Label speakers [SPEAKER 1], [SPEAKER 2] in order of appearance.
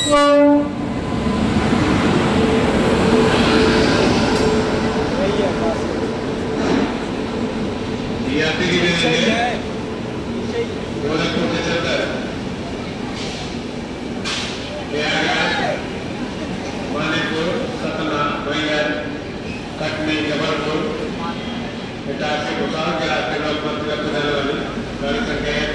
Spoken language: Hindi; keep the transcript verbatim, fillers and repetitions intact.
[SPEAKER 1] गोरखपुर के चलकर मानेपुर, सतना, बैगन, कटनी, जबलपुर, इटारसी, भोपाल के रास्ते में उपलब्ध कराने वाली गाड़ी संख्या